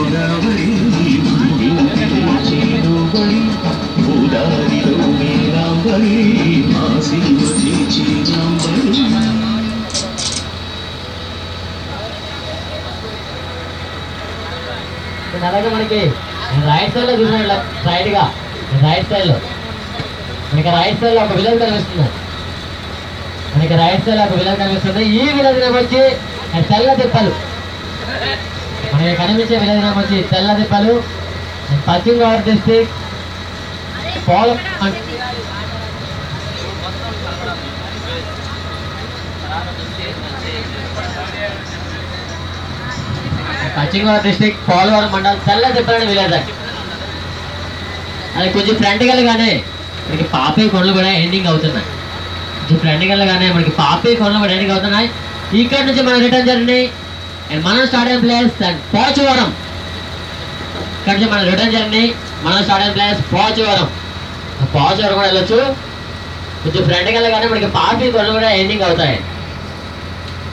గోదావరి గోదావరిలో నీలాంబరి మాసిలో చీచిలాంబరి. అలాగే మనకి రైట్ సైడ్ లో చూసిన స్ట్రైట్ గా రైట్ సైడ్ లో మనకి రైట్ సైడ్ లో ఒక విలేజ్ కనిపిస్తుంది. మనకి రైట్ సైడ్ లో ఒక విలేజ్ కనిపిస్తుంది. ఈ విలేజ్ నేమ్ వచ్చి తెల్లదిప్పలు. మనకి కనిపించే విలేజ్ నేమ్ వచ్చి తెల్లదిప్పలు. పశ్చిమ గోదావరి డిస్ట్రిక్ట్ పోలం పశ్చిమ గోదావరి డిస్ట్రిక్ట్ పోలవరం మండలం తెల్లదిప్పలని విలేజ్ అండి. అది కొంచెం ఫ్రంట్గా గానే మనకి పాపి కొండలు కూడా ఎండింగ్ అవుతున్నాయి. కొంచెం ఫ్రంట్గా గానే మనకి పాపి కొండలు కూడా ఎండింగ్ అవుతున్నాయి. ఇక్కడ నుంచి మనం రిటర్న్ జర్నీ అండ్ మనం స్టార్ట్ అయిన ప్లేస్ అండ్ పోచవరం. ఇక్కడ నుంచి మనం రిటర్న్ జర్నీ మనం స్టార్ట్ అయిన ప్లేస్ పోచవరం. పోచవరం కూడా వెళ్ళొచ్చు. కొంచెం ఫ్రంట్గా గానే మనకి పాపి కొండలు కూడా ఎండింగ్ అవుతాయి.